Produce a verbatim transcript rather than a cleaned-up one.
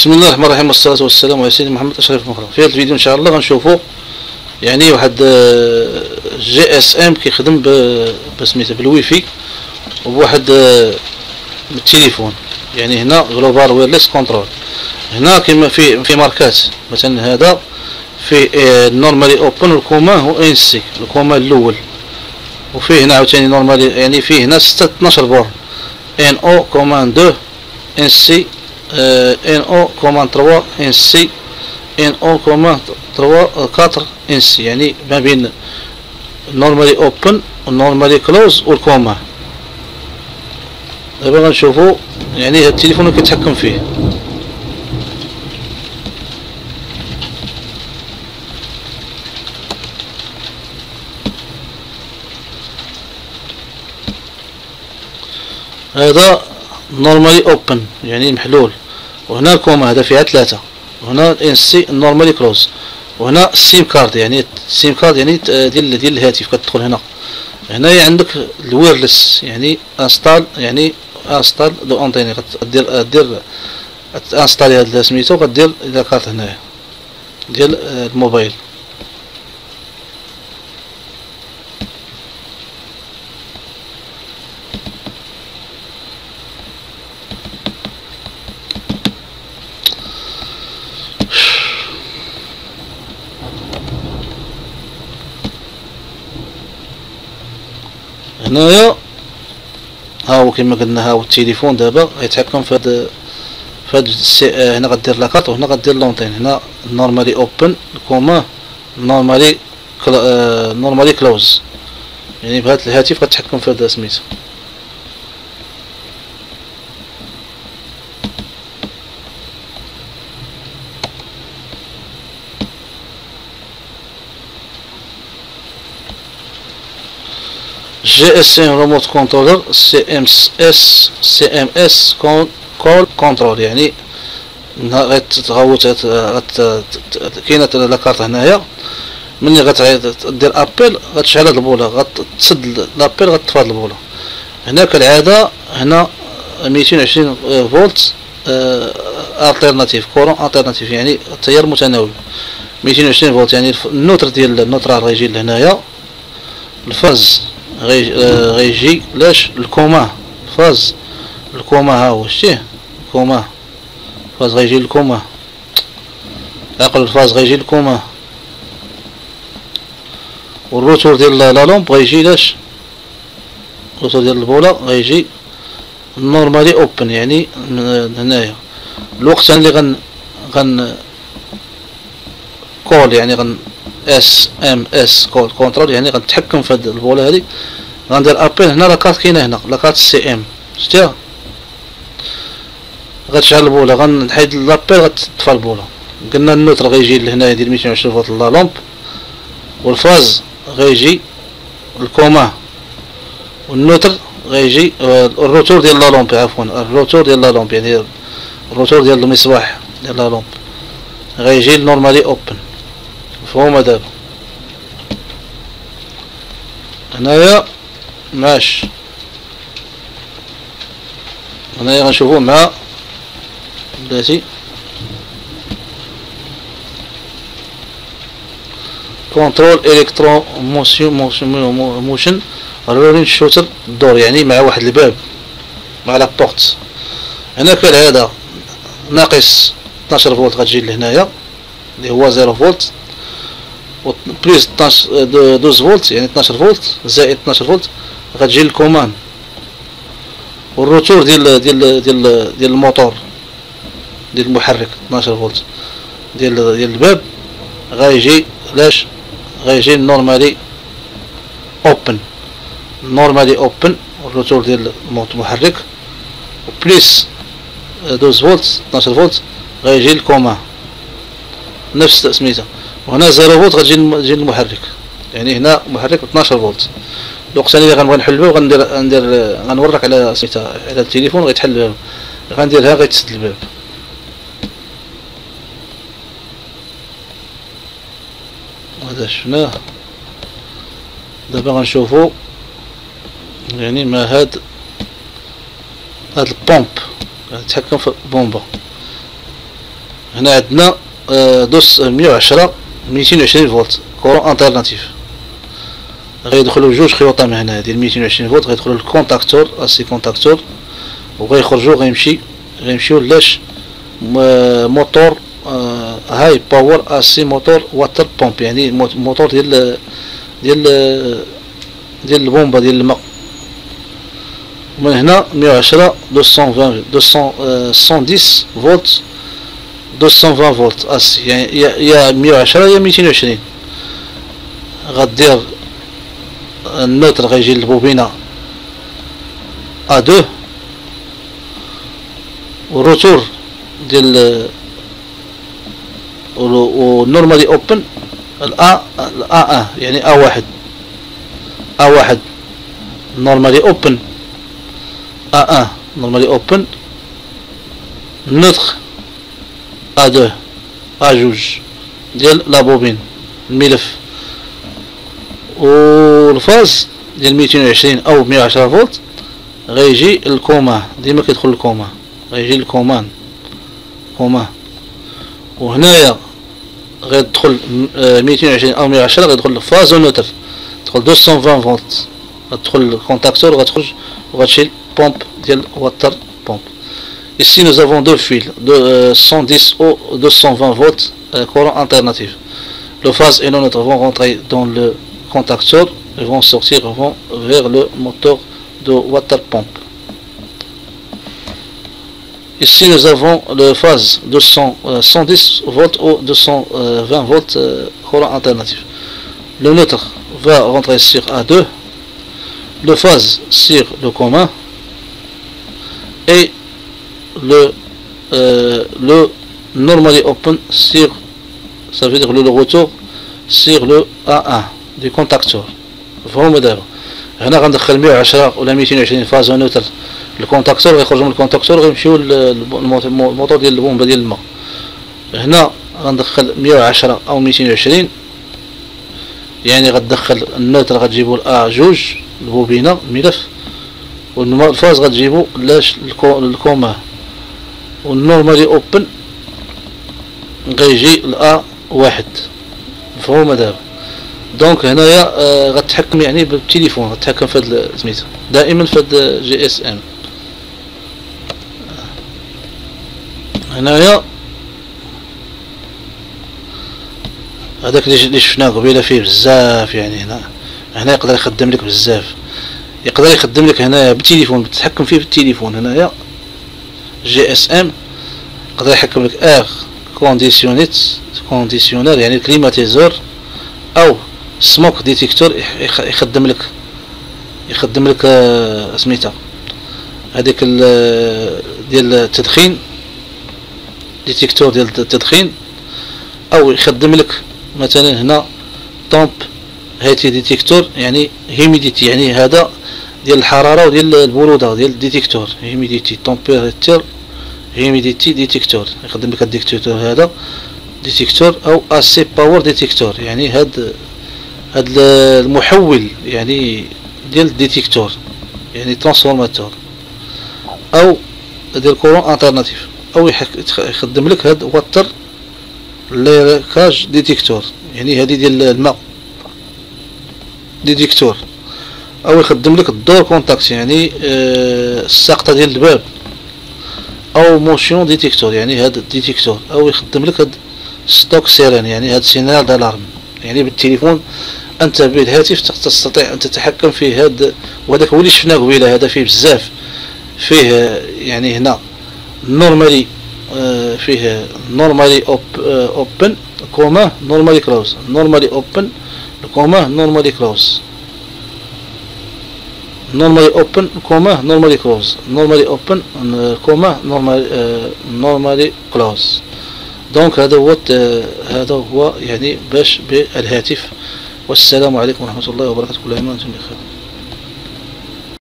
بسم الله الرحمن الرحيم، والصلاة والسلام على سيدنا محمد أشرف المخلوق. في هذا الفيديو إن شاء الله غنشوفوا يعني واحد جي اس ام كيخدم بسميتو بالويفي وبواحد بالتليفون. يعني هنا جلوبال ويرلس كونترول. هنا كما في في ماركات مثلا هذا في نورمالي اوبن والكوما هو ان سي الكوما الاول، وفيه هنا عاوتاني نورمالي يعني فيه هنا ستة اثناش بورن ان او كومان دو ان سي ان او كومان ثلاثة ان سي ان او كومان ثلاثة أربعة ان سي، يعني ما بين نورمالي اوبن والنورمالي كلوز والكوما. دابا غنشوفو يعني هاد التليفون اللي كيتحكم فيه. هذا نورمالي اوبن يعني محلول، وهنا الكوما هذا فيها ثلاثة، وهنا الان سي نورمالي كلوز، وهنا السيم كارد يعني السيم كارد يعني ديال ديال الهاتف. كتدخل هنا هنايا عندك الويرلس يعني انستال يعني انستال دو اونتيني. غدير دير انستالي هاد سميتو غدير لا كارت هنايا ديال الموبايل. هنايا ها هو كما قلنا، ها هو التليفون دابا غيتحكم في هاد في هاد هنا غدير لاكارت، وهنا غدير لونطين. هنا نورمالي اوبن كوما نورمالي كلا نورمالي كلوز، يعني بهاد الهاتف غتحكم في هاد سميتو. جي اس ام ريموت كنترولر سي ام اس سي ام اس كول كنترول، يعني غتغوت كاينه لاكارت هنايا. ملي غتدير ابل غتشعل هاد البوله، غتسد لابيل غتطفى هاد البوله. هنا كالعاده هنا ميتين وعشرين فولت التيرناتيف كورون التيرناتيف يعني التيار متناوب. ميتين وعشرين فولت يعني النوتر ديال النوترال غيجي لهنايا. الفاز غيجي لاش الكوما فاز الكوما ها هو شتيه الكوما فاز غيجي الكوما عقل الفاز غيجي الكوما. والروتور ديال لا لومب غيجي لاش الروتور ديال البوله غيجي نورمالي اوبن يعني من هنايا. الوقت اللي غن غن كول يعني غن اس ام اس كول كنترول يعني غنتحكم في هاد البوله هادي. غندير ابل هنا لاكارت كاينه هنا لاكارت سي ام شتيها غتشعل البوله. غنحيد لابيل غتطفى البوله. قلنا النوتر غيجي لهنايا ديال ميتين وعشرين فولت لا لومب، والفاز غيجي الكوما، والنوتر غيجي الروتور ديال لا لومب عفوا الروتور ديال لا لومب يعني الروتور ديال المصباح ديال لا لومب غيجي نورمالي اوبن. مفهومه دابا؟ هنايا ماش هنايا غنشوفو مع بلاتي كونترول الكترو موشن موشن رولين شوتر دور يعني مع واحد الباب مع لا بورت. هنا كالعاده ناقص اثناش فولت غتجي لهنايا اللي هو صفر فولت، بليس اثناش دوز فولت يعني اثناش فولت زائد اثناش فولت غتجي للكومان. والروتور ديال ديال ديال ديال الموتور ديال المحرك اثناش فولت ديال ديال الباب غيجي لاش غيجي نورمالي اوبن نورمالي اوبن الروتور ديال المحرك، وبليس دوز فولت اثناش فولت غيجي للكومان نفس سميتها. وهنا صفر فولت غتجي تجي المحرك، يعني هنا محرك اثناش فولت. الوقت اللي غنبغي نحل الباب غندير غندير غنورك على سميتها على التليفون غيتحل الباب. غنديرها غيتسد الباب. هذا شفناه. دابا غنشوفو يعني ما هاد هاد البومب غنتحكم في البومبه. هنا عندنا دوس مية وعشرة ميتين وعشرين فولت كورون انترناتيف، غيدخلوا جوج خيوطة من هنا ديال ميتين وعشرين فولت، غيدخلوا للكونتاكتور اسي كونتاكتور، وغيخرجوا غيمشي غيمشيو لاش موتور هاي باور اسي موتور واتر بومب، يعني موتور ديال ديال ديال البومبه ديال الماء. من هنا مية وعشرة مئتين وعشرين فولت مئتين وعشرين فولت اسي، يعني يا مية وعشرة يا ميتين وعشرين. غدير النوتر غيجي للبوبينه ا اثنين، والروتور ديال والنورمالي اوبن الأ الأ واحد، يعني أ واحد أ واحد نورمالي اوبن أ واحد نورمالي اوبن، نوتر أ اثنين أ جوج ديال لا بوبين الملف، والفاز ديال ميتين وعشرين أو مية وعشرة فولت غيجي الكوما، ديما كيدخل الكوما، غيجي الكومان كوما. وهنايا غيدخل ميتين وعشرين او مية وعشرة غيدخل فاز نوتر، تدخل مئتين وعشرين فولت، غتدخل الكونتاكتور وغتخرج وغتمشي بومب ديال واتر بومب. Ici nous avons deux fils de euh, cent dix ou deux cent vingt volts euh, courant alternatif. Le phase et le neutre vont rentrer dans le contacteur et vont sortir vont vers le moteur de water pump. Ici nous avons le phase de cent dix volts ou deux cent vingt volts euh, courant alternatif. Le neutre va rentrer sur A deux, le phase sur le commun et le euh, le normally open sur, ça veut dire le, le retour sur le A un du contacteur. فهموا دابا هنا غندخل مية وعشرة ولا ميتين وعشرين فاز نوتر الكونتاكتور، غيخرجوا من الكونتاكتور غيمشيو للموتور ديال البومبه ديال الماء. هنا غندخل مية وعشرة او ميتين وعشرين، يعني غتدخل النوتر غتجيبو ا جوج البوبينه الملف، والفاز غتجيبو لاش الكوما، والنورمالي اوبن غيجي الأ واحد. مفهومه دابا؟ دونك هنايا آه غتحكم يعني بالتليفون، غتحكم في هاد سميتو دائما في هاد جي اس ام. هنايا هذاك اللي شفناه قبيله فيه بزاف، يعني هنا هنا يقدر يخدم لك بزاف، يقدر يخدم لك هنايا بالتليفون، بتتحكم فيه بالتليفون. هنايا جي اس ام يقدر يحكم لك اير كونديسيونيت كونديسيونير يعني كليماتيزور، او سموك ديتيكتور يخدم لك يخدم لك سميتها هذيك ديال التدخين، ديتيكتور ديال التدخين، او يخدم لك مثلا هنا طومب هاتي ديتيكتور يعني هيميديتي، يعني هذا ديال الحراره وديال البروده ديال الديتيكتور، هيميديتي تمبيراتور هيميديتي ديتيكتور، يخدم لك الديتيكتور هذا ديتيكتور، او اسي باور ديتيكتور يعني هاد هاد المحول يعني ديال الديتيكتور يعني ترانسفورماتور، او ديال كورون انترناتيف، او يخدم لك هاد واتر ليكاج ديتيكتور يعني هادي ديال الماء ديتيكتور، او يخدم لك الدور كونتاكت يعني آه الساقطه ديال الباب، او موشيون ديتيكتور يعني هاد الديتيكتور، او يخدم لك هاد ستوك سيرين يعني هاد سينال دالارم، يعني بالتليفون انت بالهاتف تستطيع ان تتحكم في هاد. وهذاك هو اللي شفناه قبيله، هذا فيه بزاف، فيه يعني هنا نورمالي آه فيه نورمالي اوب آه اوبن كوما نورمالي كلوز، نورمالي اوبن كوما نورمالي كلوز، نورمالي اوبن كوما نورمالي كلوز، نورمالي اوبن كوما نورمالي نورمالي كلوز. دونك هذا هو هذا هو يعني باش بالهاتف. والسلام عليكم ورحمة الله وبركاته، كل عام وانتم بخير.